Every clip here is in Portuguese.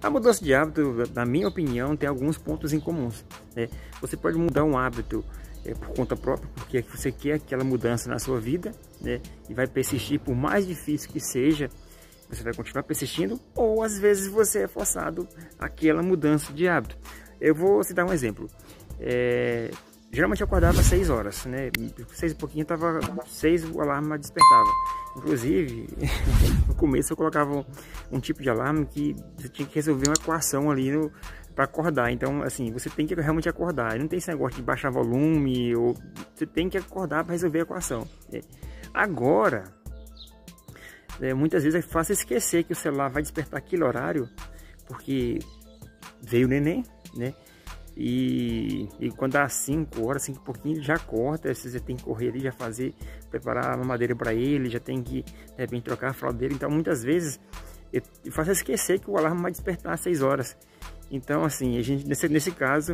A mudança de hábito, na minha opinião, tem alguns pontos em comuns, né? Você pode mudar um hábito por conta própria, porque você quer aquela mudança na sua vida, né? E vai persistir, por mais difícil que seja, você vai continuar persistindo, ou às vezes você é forçado àquela mudança de hábito. Eu vou citar um exemplo. Geralmente eu acordava às 6 horas, né? 6 e pouquinho, tava 6, o alarme despertava. Inclusive, no começo eu colocava um tipo de alarme que você tinha que resolver uma equação ali para acordar. Então, assim, você tem que realmente acordar. Não tem esse negócio de baixar volume, ou você tem que acordar para resolver a equação. Agora, muitas vezes é fácil esquecer que o celular vai despertar aquele horário, porque veio o neném, né? E quando dá 5 horas, 5 e pouquinho, ele já corta. Você tem que correr ali, já preparar a mamadeira para ele, já tem que, de repente, trocar a fralda dele. Então, muitas vezes, eu faço esquecer que o alarme vai despertar às 6 horas. Então, assim, a gente, nesse caso,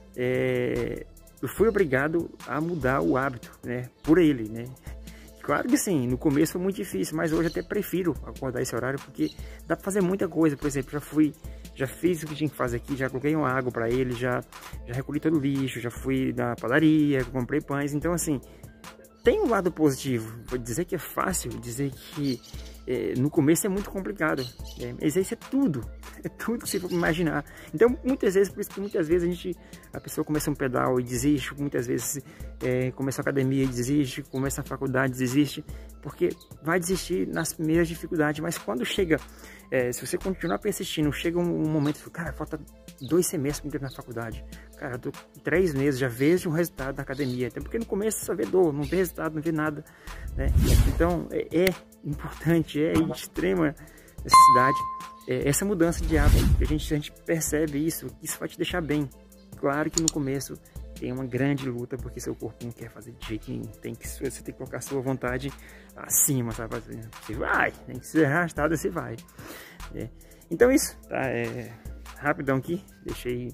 eu fui obrigado a mudar o hábito, né? Por ele, né? Claro que sim, no começo foi muito difícil, mas hoje até prefiro acordar esse horário, porque dá para fazer muita coisa. Por exemplo, já fiz o que tinha que fazer aqui, já coloquei uma água para ele, já recolhi todo o lixo, já fui na padaria, comprei pães. Então, assim, tem um lado positivo. Vou dizer que é fácil, dizer que no começo é muito complicado, mas isso é tudo que você for imaginar. Então, muitas vezes, por isso que muitas vezes a pessoa começa um pedal e desiste, muitas vezes começa a academia e desiste, começa a faculdade e desiste, porque vai desistir nas primeiras dificuldades. Mas quando chega, se você continuar persistindo, chega um momento, cara, falta 2 semestres para entrar na faculdade, cara, eu tô 3 meses, já vejo um resultado da academia, até porque no começo você só vê dor, não vê resultado, não vê nada, né? Então, é importante, é de extrema necessidade essa mudança de hábito, que a gente percebe isso vai te deixar bem. Claro que no começo tem uma grande luta, porque seu corpo não quer fazer de jeito nenhum, você tem que colocar a sua vontade acima, sabe? Você vai, tem que ser arrastado, você vai. Então isso, tá? Rapidão aqui, deixei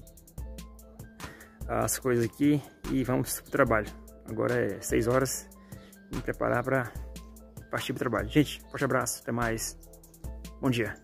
as coisas aqui e vamos pro trabalho. Agora é 6 horas, me preparar para partir pro trabalho. Gente, forte abraço, até mais, bom dia.